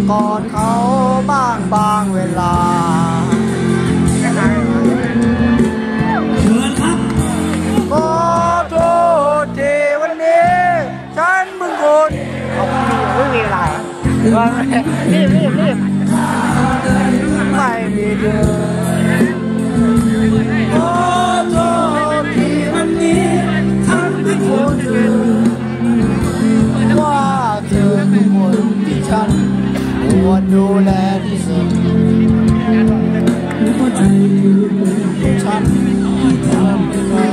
กอดเขาบางเวลาเชิญครับขอโทษที่วันนี้ฉันมึงคนไม่มีเวลารีบไม่มีเธอขอโทษที่วันนี้ฉันเป็นคนเดิมว่าเธอคือคนที่ฉันควรดูแลที่สุดหัวใจคือฉันทำเป็นไร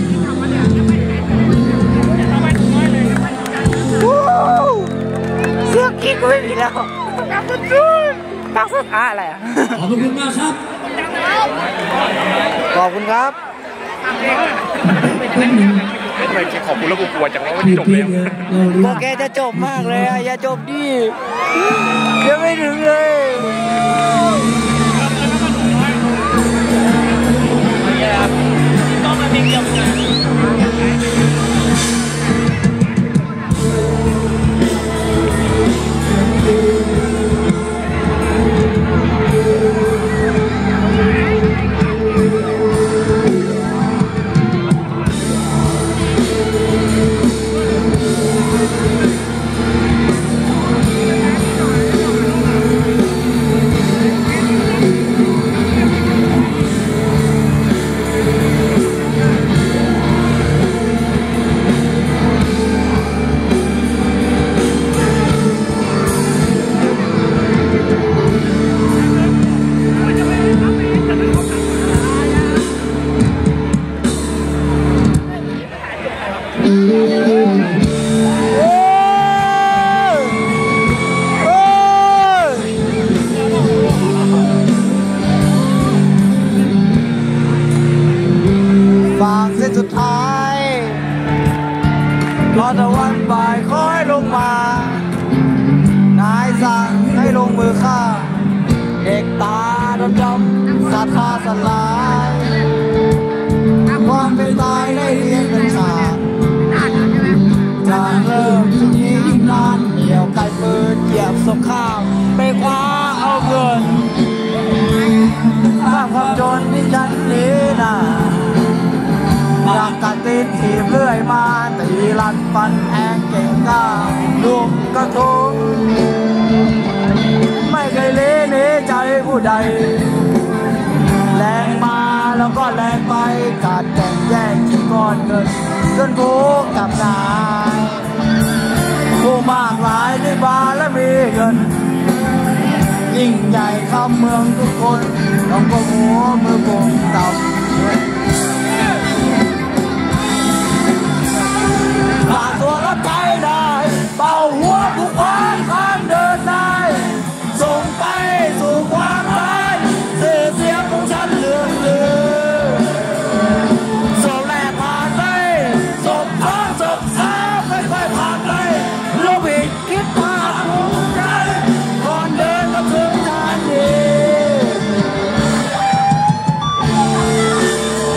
เสื้อกิ๊กไม่มีแล้วปักสุดอะไรอ่ะขอบคุณมากครับขอบคุณครับทำไมขอบคุณแล้วกูกลัวจังว่าจบแล้วก็แกจะจบมากเลยอย่าจบดิยังไม่ถึงเลยต้องมาเพลงเดียวกันฟังเส้นสุดท้ายรอตะวันบ่ายคอยลงมานายสั่งให้ลงมือฆ่าเด็กตาดำๆศรัทธาสลายความเป็นตายได้เรียนกันฉากจากเริ่มทุกทียิ่งนานเดี่ยวไกลปืนเหยียบศพข้ามไปคว้าเอาเงินข้ามความจนที่ฉันหนีน่ะจากการตีนถีบเรื่อยมาตีลันฟันแทงเก่งกล้าลุมกระทงไม่เคยเลี้หนีใจผู้ใดแรงมาแล้วก็แรงไปการแข่งแย่งชิงก้อนเงินจนผู้กับนายผู้มากหลายด้วยบารมีเงินยิ่งใหญ่คำเมืองทุกคนต้องก้มหัวมือกุมต่ำผ่านตัวรับใจได้เป่าหัวผู้ควานข้ามเดินได้ส่งไปสู่ความตายเสียงของฉันเลื่อนลือศพแรกผ่านไปศพสองศพสามค่อยๆผ่านไปโลบิกคิดมาภูมิใจก่อนเดินมาถึงทางนี้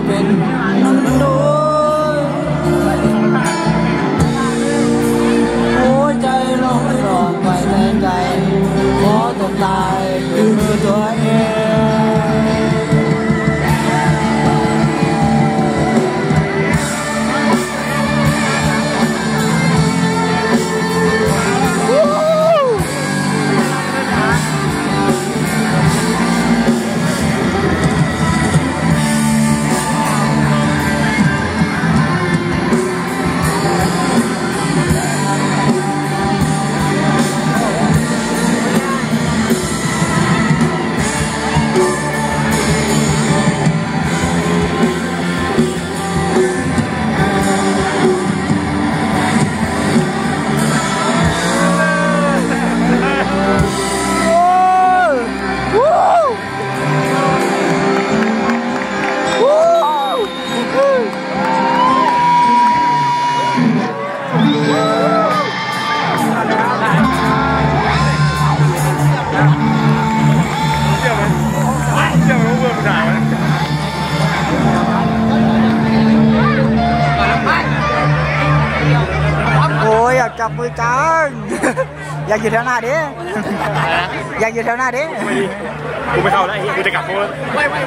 เป็นน้ำดูโอ้ยใจร้องไม่ร้องไปแทนใจขอต้องตายด้วยมือตัวเองโอ้ยอยากจับมือจัง อยากอยู่แถวหน้าดิอยากอยู่แถวหน้าดิกูไม่เข้าแล้วไอ้เหี้ยกูจะกลับโค้งแล้ว